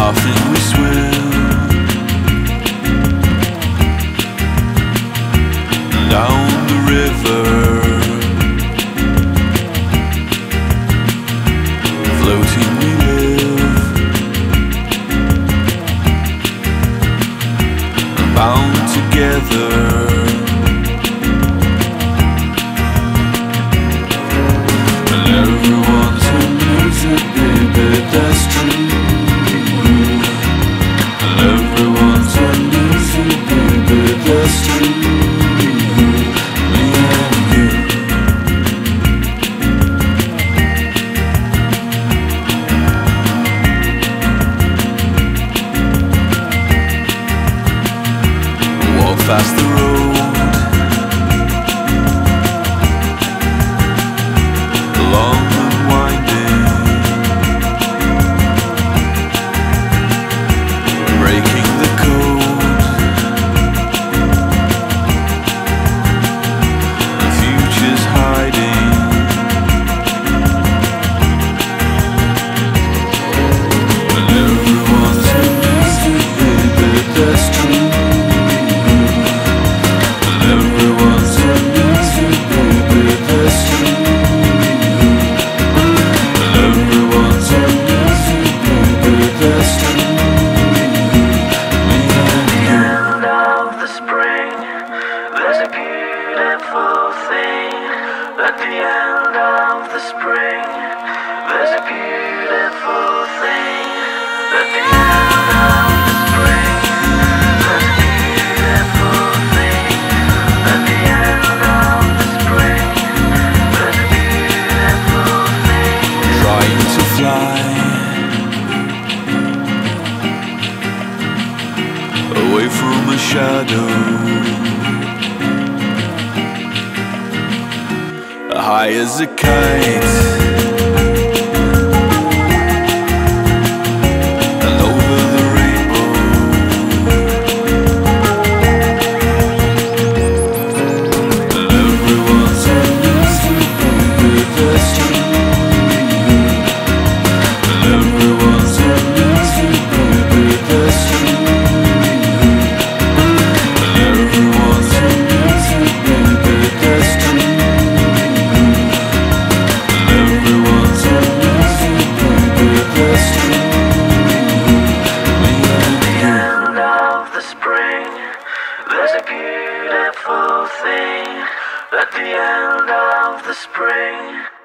Laughing we swim down the river, floating we live, bound together. And everyone's a music, baby, that's true. And everyone's a music, baby, that's true. Me and you. Walk past the road, long and winding, breaking the code. The future's hiding. And everyone's a music, baby, that's true. And everyone's a music, baby, that's true. And everyone's a music, baby, that's true. Me and you. End of the spring, there's a beautiful thing. At the end of the spring, there's a beautiful thing. At the end of the spring, there's a beautiful thing. At the end of the spring, there's a beautiful thing. Trying to fly away from a shadow, high as a kite, and over the rainbow. And everyone's a music, baby, that's true. And everyone's a music, baby, that's true. And everyone's a music, baby, that's true. And everyone's a music, baby, that's true. Me and you. End of the spring, there's a beautiful thing. At the end of the spring.